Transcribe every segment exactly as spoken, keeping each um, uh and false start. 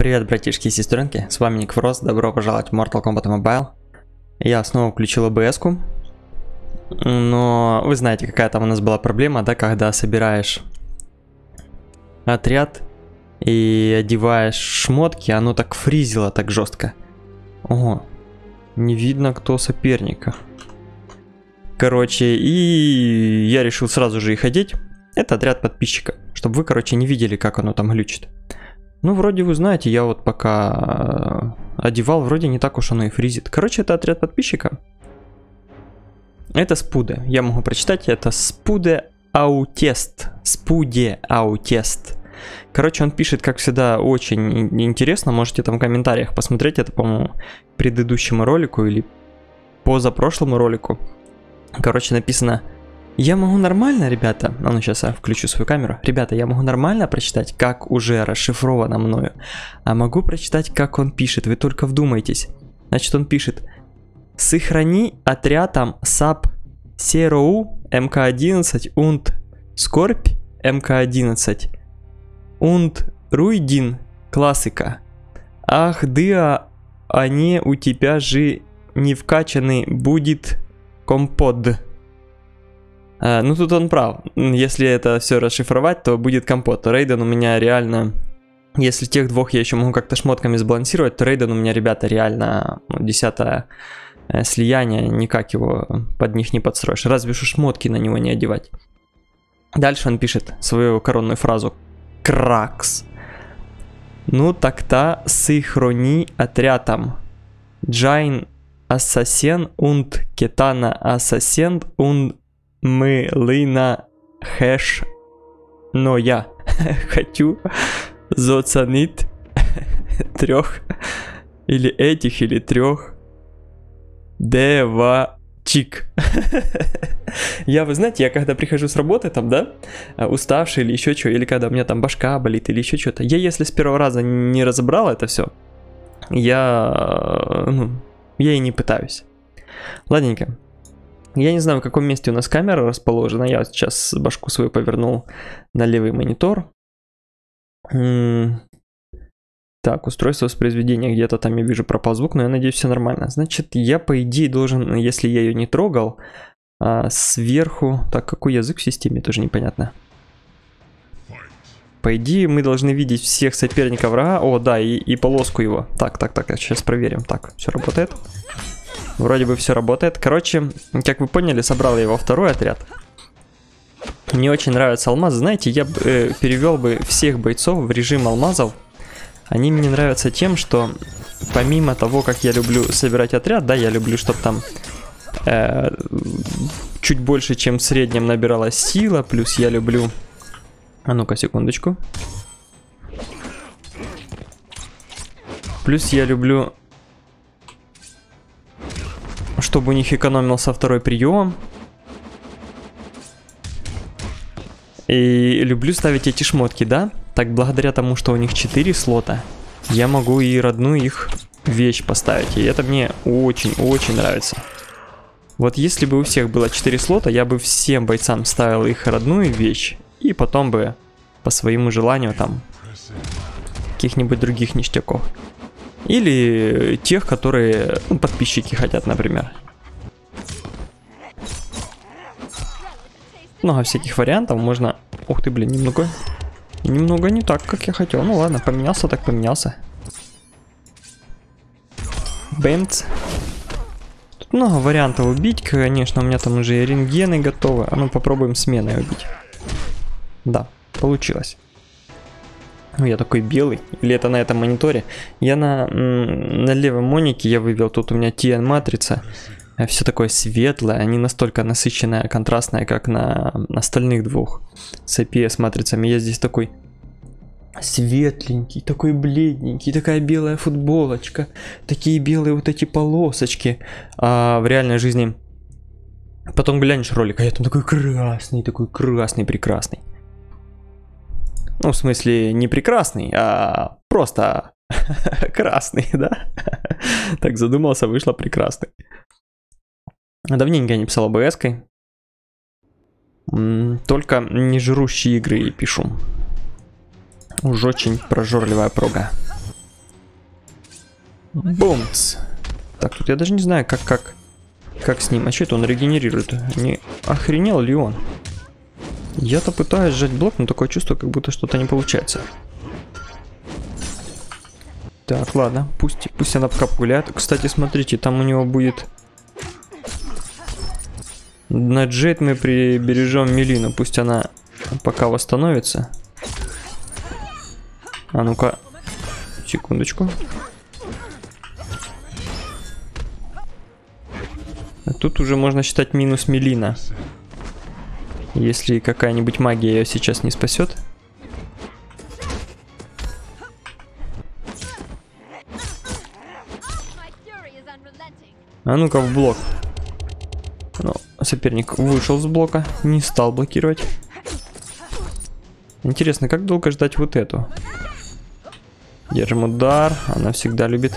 Привет, братишки и сестренки, с вами Ник Фрост, добро пожаловать в Mortal Kombat Mobile. Я снова включил о бэ эс-ку, но вы знаете, какая там у нас была проблема, да, когда собираешь отряд и одеваешь шмотки, оно так фризило так жестко. Ого, не видно, кто соперника. Короче, и я решил сразу же их одеть. Это отряд подписчика, чтобы вы, короче, не видели, как оно там глючит. Ну, вроде вы знаете, я вот пока одевал, вроде не так уж оно и фризит. Короче, это отряд подписчика. Это Спуде. Я могу прочитать, это Спуде Аутест. Спуде Аутест. Короче, он пишет, как всегда, очень интересно. Можете там в комментариях посмотреть. Это, по-моему, предыдущему ролику или позапрошлому ролику. Короче, написано: я могу нормально, ребята, а ну сейчас я включу свою камеру. Ребята, я могу нормально прочитать, как уже расшифровано мною. А могу прочитать, как он пишет, вы только вдумайтесь. Значит, он пишет: сохрани отрядом САП СЕРОУ эм ка одиннадцать und Скорбь эм ка одиннадцать und Руйдин классика. Ах, да, они у тебя же не вкачаны будет компот. А, ну тут он прав. Если это все расшифровать, то будет компот. То Рейден у меня реально... Если тех двух я еще могу как-то шмотками сбалансировать, то Рейден у меня, ребята, реально ну, десятое э, слияние. Никак его под них не подстроишь. Разве что шмотки на него не одевать. Дальше он пишет свою коронную фразу. Кракс. Ну так-то сохрани отрядом. Джайн ассасен und кетана ассасен und Мылына хэш. Но я хочу заценить трех или этих, или трех девочек. Я, вы знаете, я когда прихожу с работы там, да, уставший или еще что, или когда у меня там башка болит или еще что-то, я если с первого раза не разобрал это все, я, ну, я и не пытаюсь. Ладненько. Я не знаю, в каком месте у нас камера расположена. Я сейчас башку свою повернул на левый монитор. Так, устройство воспроизведения где-то там, я вижу, пропал звук, но я надеюсь, все нормально. Значит, я, по идее, должен, если я ее не трогал, сверху... Так, какой язык в системе, тоже непонятно. По идее, мы должны видеть всех соперников врага. О, да, и, и полоску его. Так, так, так, сейчас проверим. Так, все работает. Вроде бы все работает. Короче, как вы поняли, собрал я его второй отряд. Мне очень нравятся алмазы. Знаете, я э, перевел бы всех бойцов в режим алмазов. Они мне нравятся тем, что помимо того, как я люблю собирать отряд, да, я люблю, чтобы там э, чуть больше, чем в среднем набиралась сила. Плюс я люблю... А ну-ка, секундочку. Плюс я люблю... чтобы у них экономился второй прием. И люблю ставить эти шмотки, да? Так, благодаря тому, что у них четыре слота, я могу и родную их вещь поставить. И это мне очень-очень нравится. Вот если бы у всех было четыре слота, я бы всем бойцам ставил их родную вещь. И потом бы по своему желанию там каких-нибудь других ништяков. Или тех, которые, ну, подписчики хотят, например. Много всяких вариантов можно... Ух ты, блин, немного... Немного не так, как я хотел. Ну ладно, поменялся, так поменялся. Бэмц. Тут много вариантов убить, конечно. У меня там уже и рентгены готовы. А ну попробуем сменой убить. Да, получилось. Я такой белый, или это на этом мониторе. Я на, на левом монике я вывел, тут у меня ти эн матрица. Все такое светлое, не настолько насыщенное, контрастное, как на, на остальных двух с ай пи эс матрицами. Я здесь такой светленький, такой бледненький, такая белая футболочка, такие белые вот эти полосочки. А в реальной жизни потом глянешь ролик, а я там такой красный, такой красный, прекрасный. Ну, в смысле, не прекрасный, а просто красный, да? Так задумался, вышло прекрасный. Давненько я не писал о бэ эс-кой. Только не жрущие игры пишу. Уж очень прожорливая прога. Бумц. Так, тут я даже не знаю, как, как, как с ним. А что это он регенерирует? Не охренел ли он? Я-то пытаюсь сжать блок, но такое чувство, как будто что-то не получается. Так, ладно, пусть, пусть она пока погуляет. Кстати, смотрите, там у него будет... На Джейд мы прибережем Мелину, пусть она пока восстановится. А ну-ка, секундочку. А тут уже можно считать минус Мелина. Если какая-нибудь магия ее сейчас не спасет. А ну-ка в блок. Ну, соперник вышел с блока, не стал блокировать. Интересно, как долго ждать вот эту? Держим удар, она всегда любит.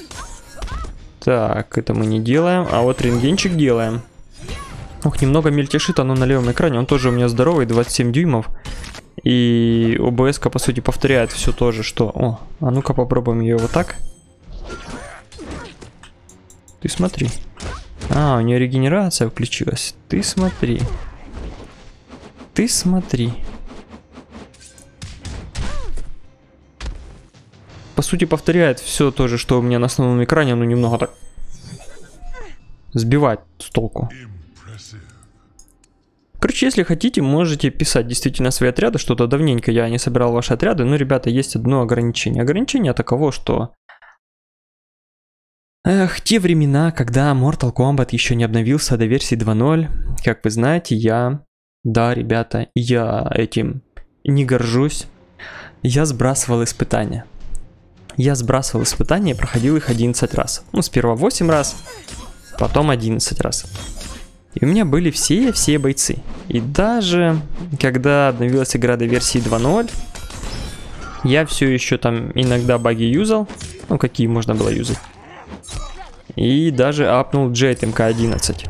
Так, это мы не делаем, а вот рентгенчик делаем. Ох, немного мельтешит оно на левом экране, он тоже у меня здоровый, двадцать семь дюймов. И о бэ эс-ка, по сути, повторяет все то же, что... О, а ну-ка попробуем ее вот так. Ты смотри. А, у нее регенерация включилась. Ты смотри. Ты смотри. По сути, повторяет все то же, что у меня на основном экране, но немного так сбивает с толку. Короче, если хотите, можете писать действительно свои отряды. Что-то давненько я не собирал ваши отряды. Но, ребята, есть одно ограничение. Ограничение таково, что... Эх, те времена, когда Mortal Kombat еще не обновился до версии два ноль. Как вы знаете, я... Да, ребята, я этим не горжусь. Я сбрасывал испытания. Я сбрасывал испытания и проходил их одиннадцать раз. Ну, сперва восемь раз, потом одиннадцать раз. И у меня были все-все бойцы. И даже когда обновилась игра до версии два ноль, я все еще там иногда баги юзал. Ну, какие можно было юзать. И даже апнул Джейд эм ка одиннадцать.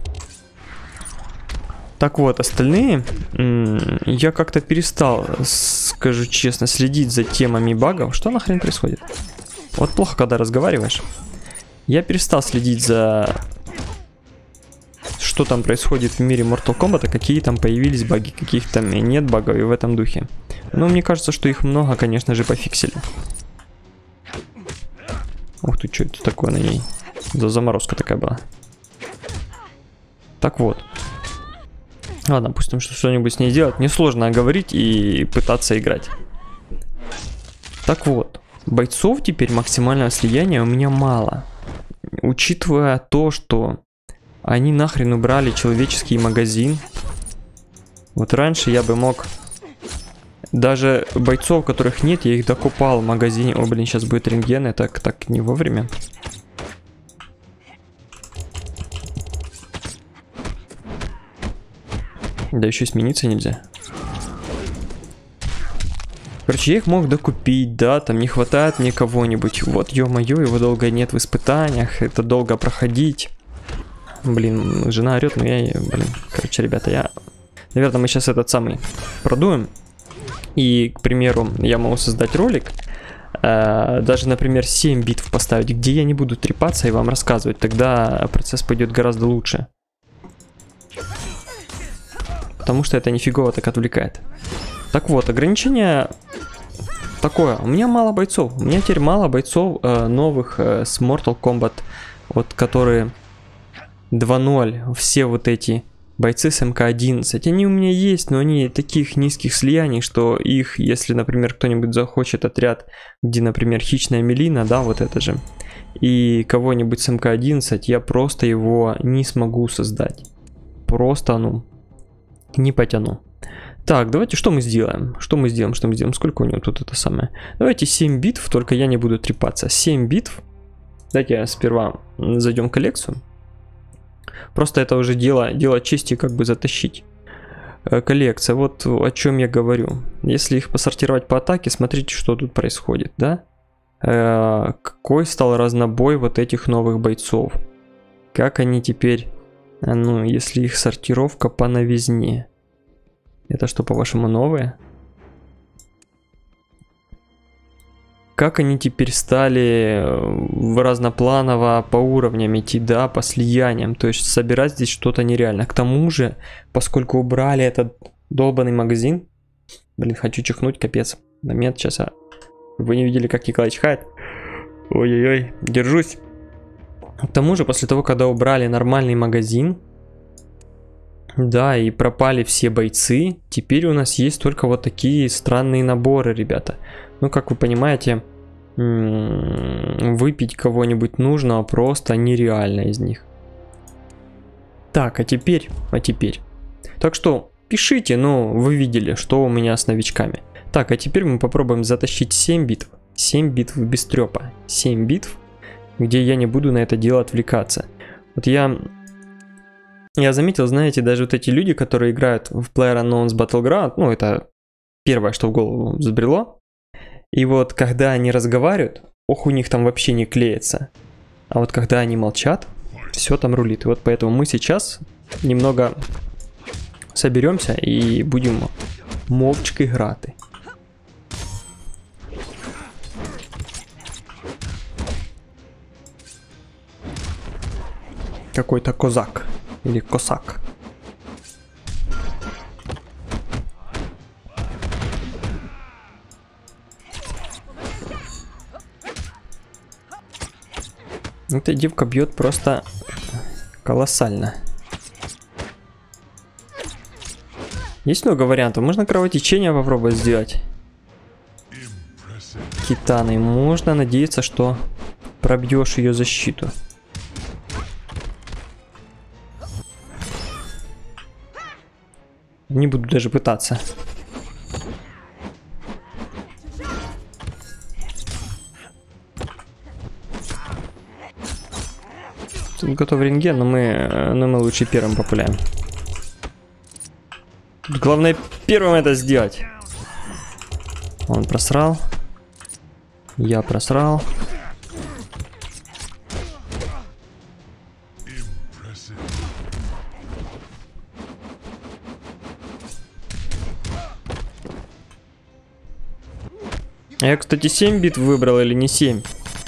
Так вот, остальные, я как-то перестал, скажу честно, следить за темами багов. Что нахрен происходит? Вот плохо, когда разговариваешь. Я перестал следить за... Что там происходит в мире Mortal Kombat, какие там появились баги, каких там нет багов и в этом духе. Но мне кажется, что их много, конечно же, пофиксили. Ух ты, что это такое на ней? За заморозка такая была. Так вот. Ладно, пусть там что-нибудь с ней делать. Несложно говорить и пытаться играть. Так вот. Бойцов теперь максимального слияния у меня мало. Учитывая то, что они нахрен убрали человеческий магазин. Вот раньше я бы мог... Даже бойцов, которых нет, я их докупал в магазине. О, блин, сейчас будет рентген, это так, так не вовремя. Да еще смениться нельзя. Короче, я их мог докупить, да, там не хватает мне кого-нибудь. Вот, ё-моё, его долго нет в испытаниях, это долго проходить. Блин, жена орет, но я, блин, короче, ребята, я... Наверное, мы сейчас этот самый продуем. И, к примеру, я могу создать ролик, э, даже, например, семь битв поставить, где я не буду трепаться и вам рассказывать. Тогда процесс пойдет гораздо лучше. Потому что это нифигово так отвлекает. Так вот, ограничение такое. У меня мало бойцов. У меня теперь мало бойцов э, новых э, с Mortal Kombat. Вот которые два ноль. Все вот эти бойцы с эм ка одиннадцать. Они у меня есть, но они таких низких слияний, что их, если, например, кто-нибудь захочет отряд, где, например, хищная Мелина, да, вот это же, и кого-нибудь с эм ка одиннадцать, я просто его не смогу создать. Просто, ну... Не потяну. Так, давайте что мы сделаем? Что мы сделаем? Что мы сделаем? Сколько у него тут это самое? Давайте семь битв, только я не буду трепаться. семь битв. Давайте я сперва зайдем в коллекцию. Просто это уже дело, дело чести как бы затащить. Коллекция, вот о чем я говорю. Если их посортировать по атаке, смотрите, что тут происходит, да? Какой стал разнобой вот этих новых бойцов. Как они теперь... Ну, если их сортировка по новизне. Это что, по-вашему, новое? как они теперь стали разнопланово по уровням идти, да, по слияниям. То есть собирать здесь что-то нереально. К тому же, поскольку убрали этот долбанный магазин, блин, хочу чихнуть, капец. Момент, сейчас, а... вы не видели, как Николай чихает? Ой-ой-ой, держусь. К тому же, после того, когда убрали нормальный магазин, да, и пропали все бойцы, теперь у нас есть только вот такие странные наборы, ребята. Ну, как вы понимаете, выпить кого-нибудь нужно просто нереально из них. Так, а теперь, а теперь. Так что, пишите, ну, вы видели, что у меня с новичками. Так, а теперь мы попробуем затащить семь битв. семь битв без трёпа. семь битв, где я не буду на это дело отвлекаться. Вот я... Я заметил, знаете, даже вот эти люди, которые играют в PlayerUnknown's Battleground, ну, это первое, что в голову взбрело. И вот, когда они разговаривают, ох, у них там вообще не клеится. А вот когда они молчат, все там рулит. И вот поэтому мы сейчас немного соберемся и будем мовчки играти. Какой-то козак. Или косак. Эта девка бьет просто колоссально. Есть много вариантов. Можно кровотечение попробовать сделать. Китаной. Можно надеяться, что пробьешь ее защиту. Не буду даже пытаться. Тут готов рентген, но мы, но мы лучше первым популяем. Главное первым это сделать. Он просрал. Я просрал. Я, кстати, семь битв выбрал или не семь?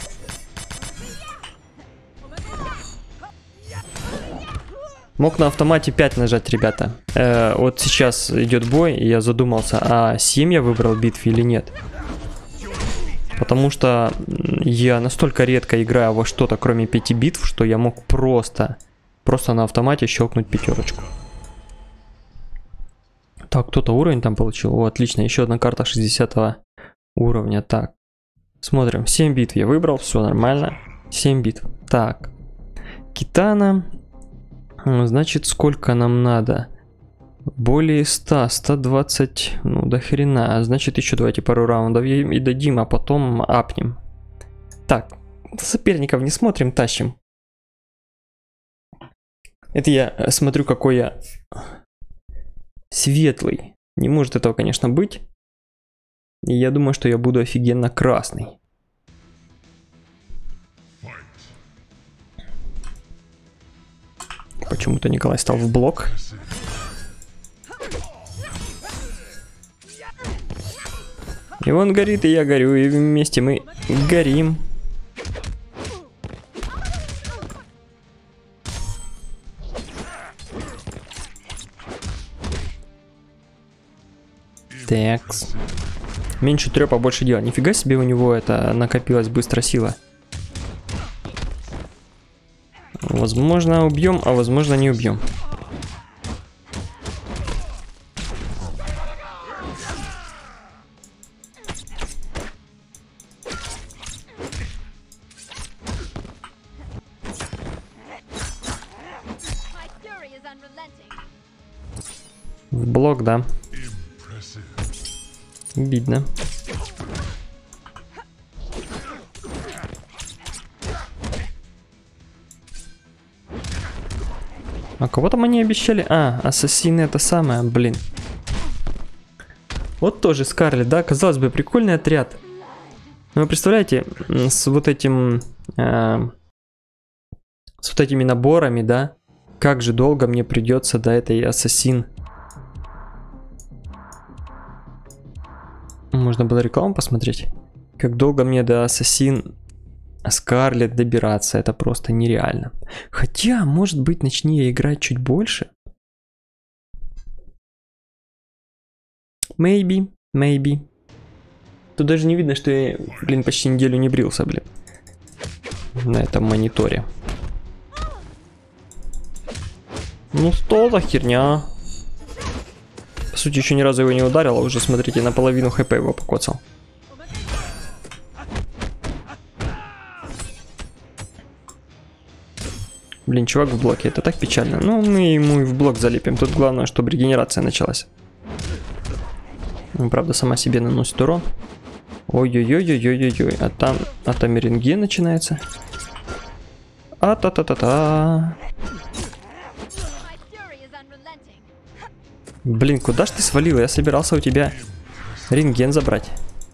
Мог на автомате пять нажать, ребята. Э, вот сейчас идет бой, и я задумался, а семь я выбрал битв или нет. Потому что я настолько редко играю во что-то, кроме пяти битв, что я мог просто, просто на автомате щелкнуть пятерочку. Так, кто-то уровень там получил. О, отлично, еще одна карта шестидесятого уровня. Так, смотрим. семь битв я выбрал, все нормально. семь битв. Так, Китана. Значит, сколько нам надо? Более ста, сто двадцать, ну до хрена. Значит, еще давайте пару раундов и дадим, а потом апнем. Так, соперников не смотрим, тащим. Это я смотрю, какой я светлый. Не может этого, конечно, быть. И я думаю, что я буду офигенно красный. Почему-то Николай стал в блок. И он горит, и я горю, и вместе мы горим. Такс. Меньше трёпа, больше дела. Нифига себе, у него это накопилась быстро сила. Возможно, убьем, а возможно, не убьем. В блок, да. Видно. А кого там они обещали? А, ассасины это самое, блин. Вот тоже Скарлетт, да, казалось бы, прикольный отряд. Но вы представляете, с вот этим... Э, с вот этими наборами, да, как же долго мне придется до этой ассасин. Можно было рекламу посмотреть. Как долго мне до Ассасин Скарлетт добираться, это просто нереально. Хотя, может быть, начни я играть чуть больше. Maybe, maybe. Тут даже не видно, что я, блин, почти неделю не брился, блин. На этом мониторе. Ну что за херня? По сути, еще ни разу его не ударил, а уже, смотрите, наполовину хп его покоцал. Блин, чувак в блоке, это так печально. Ну, мы ему и в блок залепим. Тут главное, чтобы регенерация началась. Он, правда, сама себе наносит урон. Ой-ой-ой-ой-ой-ой. А там, а там рентген начинается. А-та-та-та-та. Блин, куда ж ты свалил? Я собирался у тебя рентген забрать.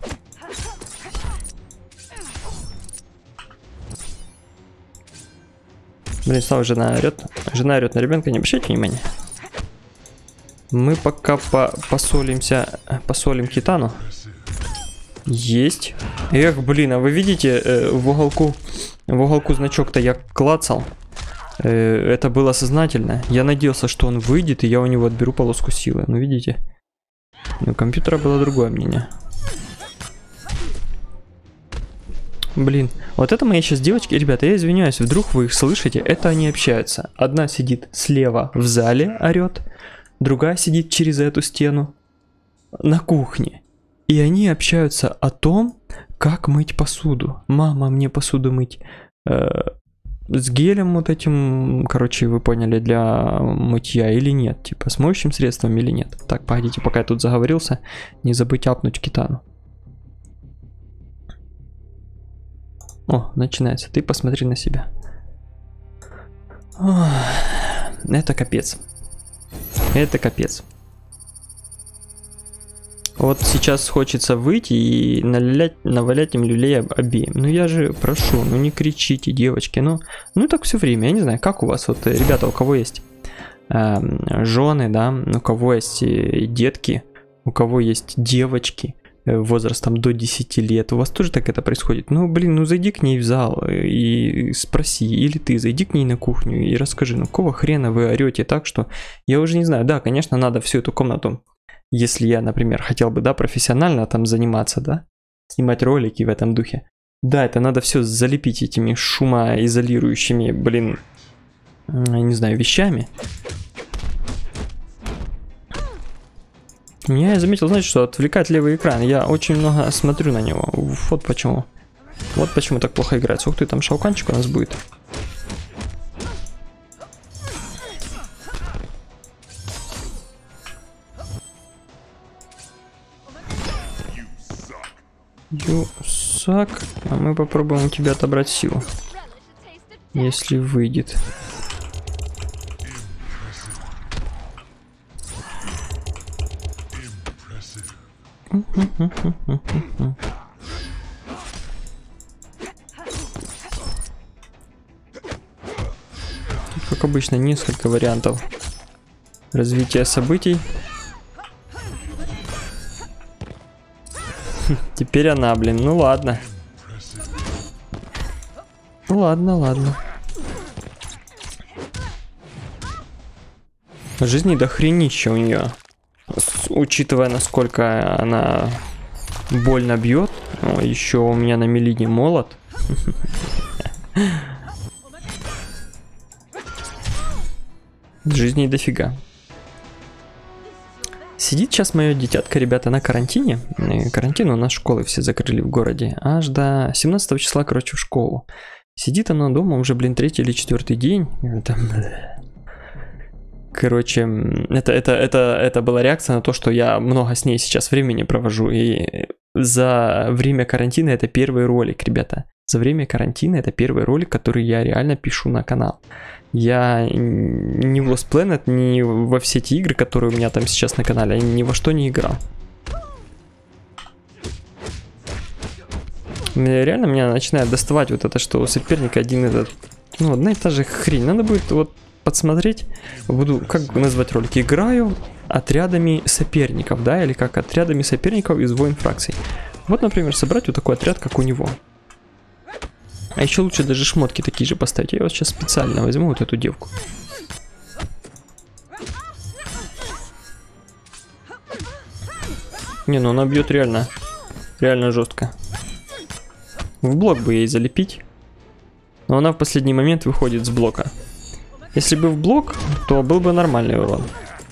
Блин, снова жена орет. Жена орет на ребенка, не обращайте внимания. Мы пока по посолимся, посолим Китану. Есть. Эх, блин, а вы видите, э, в уголку, в уголку значок-то я клацал. Э, это было сознательно. Я надеялся, что он выйдет, и я у него отберу полоску силы. Ну, видите? У компьютера было другое мнение. Блин, вот это мои сейчас девочки. Ребята, я извиняюсь, вдруг вы их слышите. Это они общаются. Одна сидит слева в зале, орет. Другая сидит через эту стену на кухне. И они общаются о том, как мыть посуду. Мама, мне посуду мыть э, с гелем вот этим, короче, вы поняли, для мытья или нет. Типа с моющим средством или нет. Так, погодите, пока я тут заговорился, не забыть апнуть Китану. О, начинается. Ты посмотри на себя. Ох, это капец. Это капец. Вот сейчас хочется выйти и налять, навалять им люлей обеим. Ну я же прошу, ну не кричите, девочки. Ну, ну так все время. Я не знаю, как у вас, вот, ребята, у кого есть э, жены, да, у кого есть детки, у кого есть девочки возрастом до десяти лет, у вас тоже так это происходит? Ну, блин, ну зайди к ней в зал и спроси, или ты зайди к ней на кухню и расскажи, ну какого хрена вы орете так, что я уже не знаю. Да, конечно, надо всю эту комнату, если я, например, хотел бы, да, профессионально там заниматься, да, снимать ролики в этом духе. Да, это надо все залепить этими шумоизолирующими, блин, я не знаю, вещами. Меня, я заметил, знаете, что отвлекает левый экран. Я очень много смотрю на него. Вот почему. Вот почему так плохо играется. Ух ты, там шауканчик у нас будет. You suck. А мы попробуем у тебя отобрать силу. Если выйдет. Тут, как обычно, несколько вариантов развития событий. Теперь она, блин, ну ладно. Ладно, ладно. Жизни до хренища у нее. Учитывая, насколько она больно бьет. Еще у меня на мелине молот. Жизни дофига. Сидит сейчас мое дитятка, ребята, на карантине. Карантин у нас, школы все закрыли в городе. Аж до семнадцатого числа, короче, в школу. Сидит она дома уже, блин, третий или четвертый день. Там... Короче, это, это, это, это была реакция на то, что я много с ней сейчас времени провожу. И за время карантина это первый ролик, ребята. За время карантина это первый ролик, который я реально пишу на канал. Я ни в Lost Planet, ни во все те игры, которые у меня там сейчас на канале, я ни во что не играл. Реально меня начинает доставать вот это, что у соперника один этот... Ну, одна и та же хрень. Надо будет вот подсмотреть. Буду, как назвать ролик? Играю отрядами соперников, да? Или как отрядами соперников из войн фракций. Вот, например, собрать вот такой отряд, как у него. А еще лучше даже шмотки такие же поставить. Я вот сейчас специально возьму вот эту девку. Не, ну она бьет реально, реально жестко. В блок бы ей залепить. Но она в последний момент выходит с блока. Если бы в блок, то был бы нормальный урон.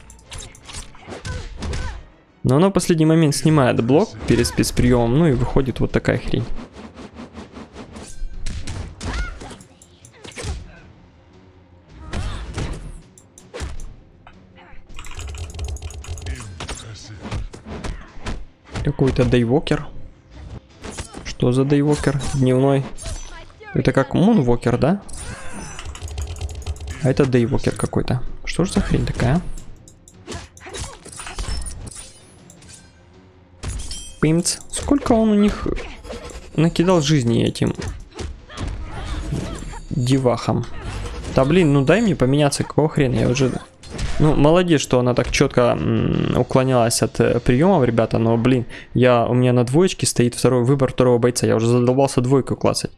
Но она в последний момент снимает блок перед спецприемом, ну и выходит вот такая хрень. Какой-то дейвокер. Что за дейвокер? Дневной. Это как мунвокер, да? А это дейвокер какой-то. Что же за хрень такая? Пимц. Сколько он у них накидал жизни этим девахам. Да блин, ну дай мне поменяться, какого хрена, я уже... Ну, молодец, что она так четко уклонялась от э, приемов, ребята, но, блин, я, у меня на двоечке стоит второй выбор второго бойца, я уже задолбался двойку классать.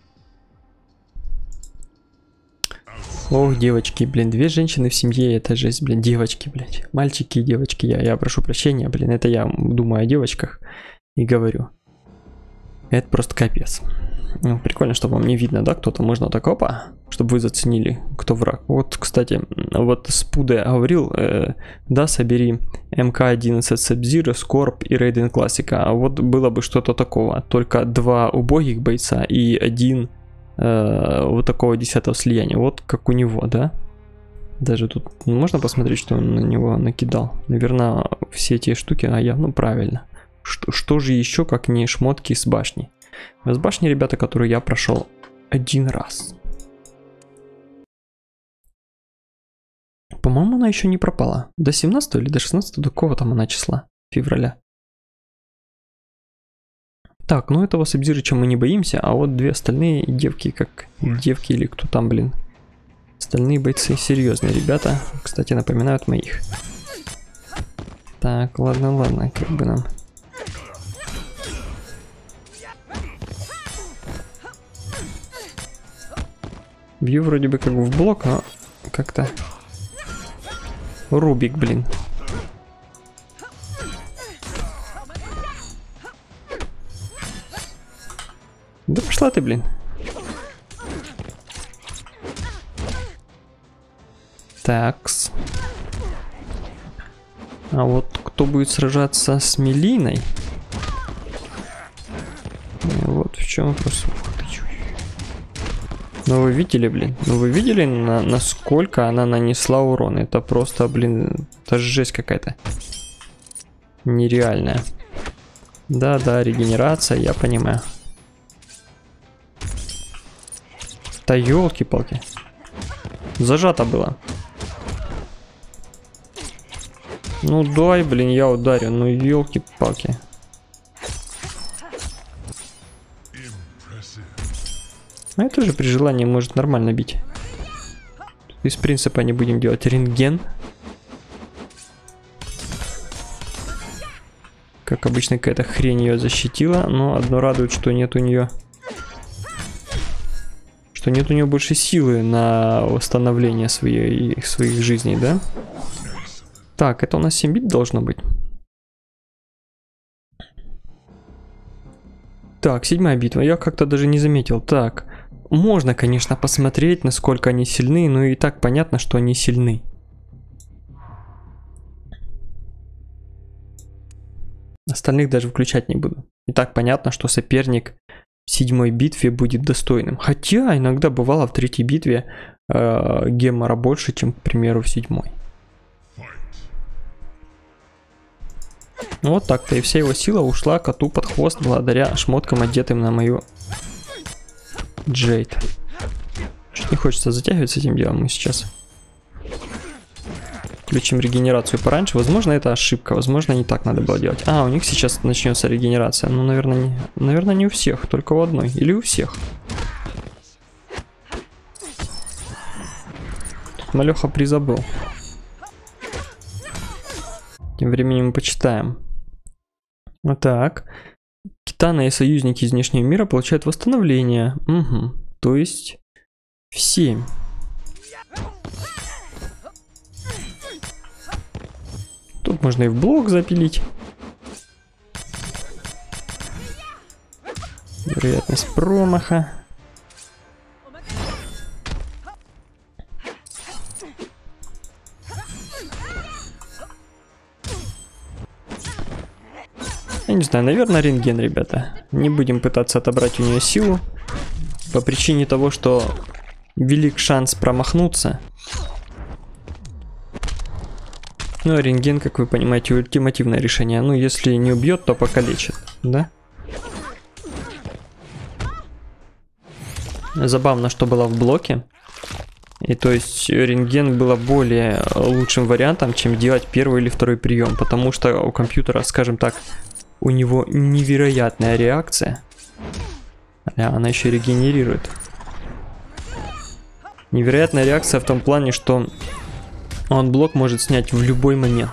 Ох, девочки, блин, две женщины в семье, это жесть, блин, девочки, блядь, мальчики и девочки, я, я прошу прощения, блин, это я думаю о девочках и говорю. Это просто капец. Ну, прикольно, что вам не видно, да, кто-то, можно так, опа, чтобы вы заценили, кто враг. Вот, кстати, вот Спуде говорил, э, да, собери эм ка одиннадцать Sub-Zero, Скорб и Рейден Классика, а вот было бы что-то такого, только два убогих бойца и один э, вот такого десятого слияния, вот как у него, да. Даже тут можно посмотреть, что он на него накидал. Наверное, все эти штуки, а я, ну правильно. Что, что же еще, как не шмотки с башни? С башни, ребята, которую я прошел один раз. По-моему, она еще не пропала. До семнадцатого или до шестнадцатого, до какого там она числа? Февраля. Так, ну этого Сабзирыча мы не боимся, а вот две остальные девки, как девки или кто там, блин. Остальные бойцы серьезные ребята. Кстати, напоминают моих. Так, ладно, ладно, как бы нам... Бью вроде бы как бы в блок, но как-то... Рубик, блин. Да пошла ты, блин. Такс. А вот кто будет сражаться с Мелиной? Вот в чем вопрос. Ну вы видели, блин? Ну вы видели, на, насколько она нанесла урон? Это просто, блин, это жесть какая-то. Нереальная. Да-да, регенерация, я понимаю. Да елки-палки. Зажато было. Ну дай, блин, я ударю. Ну елки-палки. А это же при желании может нормально бить. Из принципа не будем делать рентген. Как обычно, какая-то хрень ее защитила. Но одно радует, что нет у нее... Что нет у нее больше силы на восстановление своей, своих жизней, да? Так, это у нас семь бит должно быть. Так, седьмая битва. Я как-то даже не заметил. Так, можно, конечно, посмотреть, насколько они сильны, но и так понятно, что они сильны. Остальных даже включать не буду. И так понятно, что соперник в седьмой битве будет достойным. Хотя иногда бывало в третьей битве э, гемора больше, чем, к примеру, в седьмой. Ну вот так-то, и вся его сила ушла коту под хвост благодаря шмоткам, одетым на мою Джейд. Чуть не хочется затягивать с этим делом. Мы сейчас включим регенерацию пораньше. Возможно, это ошибка. Возможно, не так надо было делать. А, у них сейчас начнется регенерация. Ну, наверное, не, наверное, не у всех, только у одной. Или у всех. Тут малеха призабыл. Тем временем мы почитаем. Вот так. Титаны и союзники из внешнего мира получают восстановление. Угу. То есть в семь. Тут можно и в блок запилить. Вероятность промаха. Я не знаю, наверное, рентген, ребята. Не будем пытаться отобрать у нее силу. По причине того, что велик шанс промахнуться. Ну, а рентген, как вы понимаете, ультимативное решение. Ну, если не убьет, то покалечит, да? Забавно, что было в блоке. И то есть рентген было более лучшим вариантом, чем делать первый или второй прием. Потому что у компьютера, скажем так, у него невероятная реакция. Она еще регенерирует. Невероятная реакция в том плане, что он блок может снять в любой момент.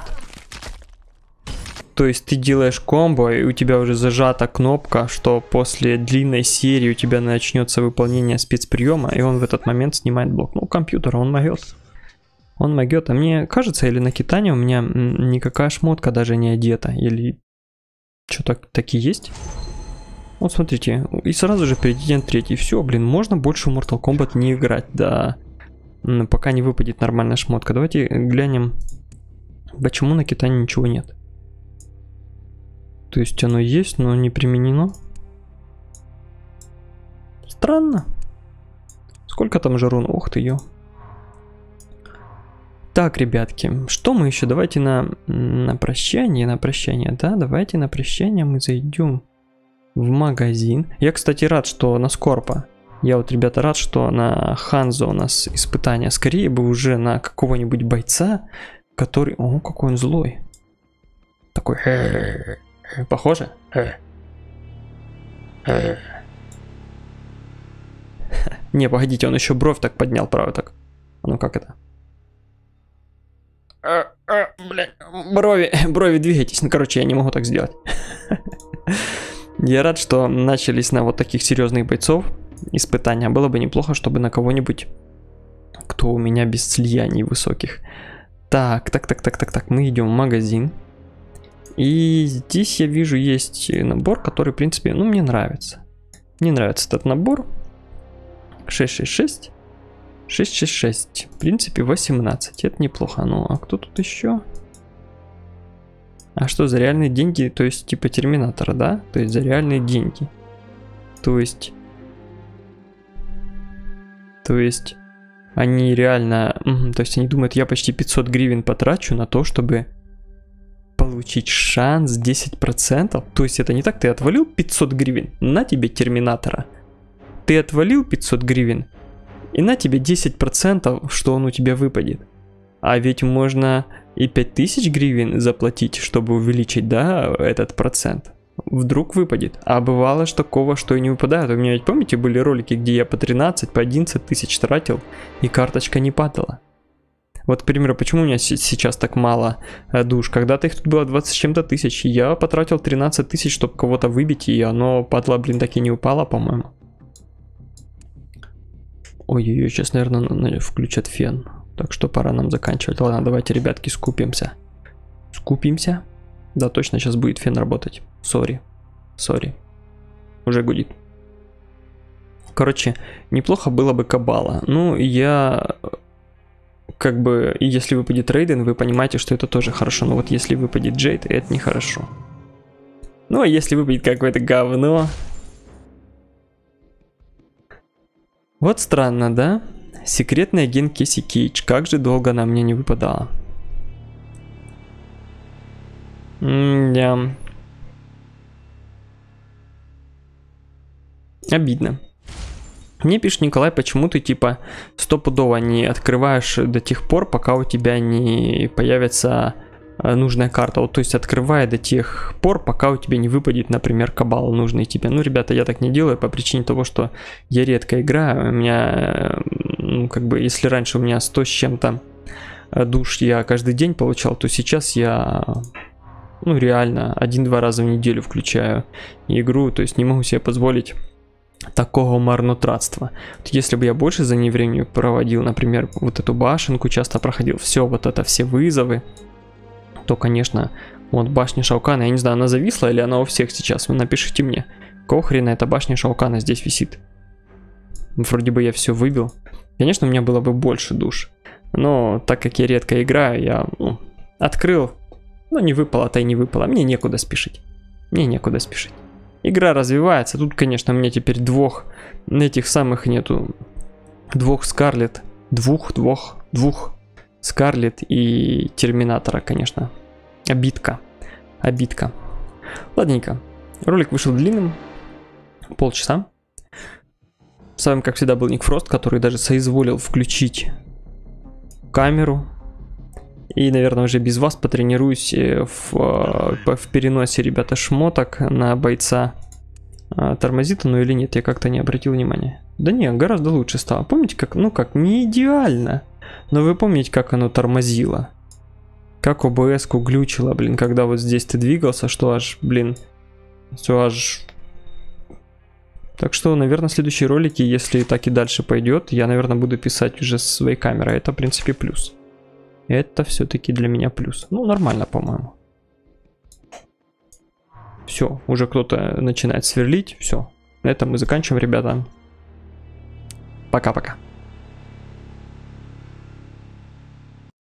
То есть ты делаешь комбо, и у тебя уже зажата кнопка, что после длинной серии у тебя начнется выполнение спецприема, и он в этот момент снимает блок. Ну, компьютер, он могет. Он могет. А мне кажется, или на Китане у меня никакая шмотка даже не одета. Или что-то таки есть. Вот смотрите, и сразу же президент третий. Все, блин, можно больше в Mortal Kombat не играть, да. Пока не выпадет нормальная шмотка. Давайте глянем, почему на Китане ничего нет. То есть оно есть, но не применено. Странно. Сколько там же рун? Ух ты, ё. Так, ребятки, что мы еще? Давайте на, на прощание, на прощание, да, давайте на прощание мы зайдем в магазин. Я, кстати, рад, что на Скорпа. Я вот, ребята, рад, что на Ханзо у нас испытания. Скорее бы уже на какого-нибудь бойца, который... О, какой он злой. Такой... Похоже? Не, погодите, он еще бровь так поднял, правда, так. Ну, как это? А, а, блядь, брови, брови двигайтесь. Ну, короче, я не могу так сделать. Я рад, что начались на вот таких серьезных бойцов испытания. Было бы неплохо, чтобы на кого-нибудь, кто у меня без слияний высоких. Так, так, так, так, так, так. Мы идем в магазин. И здесь я вижу есть набор, который, в принципе, ну, мне нравится. Мне нравится этот набор. шесть шесть шесть. шесть шесть шесть. В принципе, восемнадцать. Это неплохо. Ну, а кто тут еще? А что за реальные деньги? То есть, типа Терминатора, да? То есть, за реальные деньги. То есть... То есть... Они реально... Угу, то есть, они думают, я почти пятьсот гривен потрачу на то, чтобы... получить шанс десять процентов. То есть, это не так. Ты отвалил пятьсот гривен. На тебе Терминатора. Ты отвалил пятьсот гривен. И на тебе десять процентов, что он у тебя выпадет. А ведь можно и пять тысяч гривен заплатить, чтобы увеличить, да, этот процент. Вдруг выпадет. А бывало что такого, что и не выпадает. У меня ведь, помните, были ролики, где я по тринадцать, по одиннадцать тысяч тратил, и карточка не падала. Вот, к примеру, почему у меня сейчас так мало душ? Когда-то их тут было двадцать с чем-то тысяч. Я потратил тринадцать тысяч, чтобы кого-то выбить, и оно, падла, блин, так и не упало, по-моему. Ой-ой-ой, сейчас, наверное, включат фен. Так что пора нам заканчивать. Ладно, давайте, ребятки, скупимся. Скупимся. Да, точно, сейчас будет фен работать. Сори. Сори. Уже гудит. Короче, неплохо было бы Кабала. Ну, я... Как бы, если выпадет Рейден, вы понимаете, что это тоже хорошо. Но вот если выпадет Джейд, это нехорошо. Ну, а если выпадет какое-то говно... Вот странно, да? Секретный агент Кэсси Кейдж. Как же долго она мне не выпадала. М-да. Обидно. Мне пишет Николай, почему ты типа стопудово не открываешь до тех пор, пока у тебя не появится нужная карта. Вот, то есть открывай до тех пор, пока у тебя не выпадет, например, Кабал нужный тебе. Ну, ребята, я так не делаю по причине того, что я редко играю. У меня, ну, как бы, если раньше у меня сто с чем-то душ я каждый день получал, то сейчас я ну реально, один-два раза в неделю включаю игру, то есть не могу себе позволить такого марнотратства. Вот если бы я больше за ней времени проводил, например, вот эту башенку часто проходил, все вот это, все вызовы, то, конечно, вот башня Шаукана, я не знаю, она зависла или она у всех сейчас, вы напишите мне, какого хрена эта башня Шаукана здесь висит. Вроде бы я все выбил. Конечно, у меня было бы больше душ, но так как я редко играю, я ну, открыл, ну не выпало, то и не выпало, мне некуда спешить, мне некуда спешить. Игра развивается, тут, конечно, у меня теперь двух, этих самых нету, двух Скарлетт, двух, двух, двух Скарлетт и Терминатора, конечно, обидка, обидка. Ладненько, ролик вышел длинным, полчаса. С вами, как всегда, был Ник Фрост, который даже соизволил включить камеру. И, наверное, уже без вас потренируюсь в, в переносе, ребята, шмоток на бойца. Тормозит оно или нет, я как-то не обратил внимания. Да не, гораздо лучше стало. Помните, как, ну как, не идеально. Но вы помните, как оно тормозило? Как о бэ эс-ку глючило, блин, когда вот здесь ты двигался, что аж, блин, все аж... Так что, наверное, следующие ролики, если так и дальше пойдет, я, наверное, буду писать уже со своей камерой. Это, в принципе, плюс. Это все-таки для меня плюс. Ну, нормально, по-моему. Все, уже кто-то начинает сверлить. Все, на этом мы заканчиваем, ребята. Пока-пока.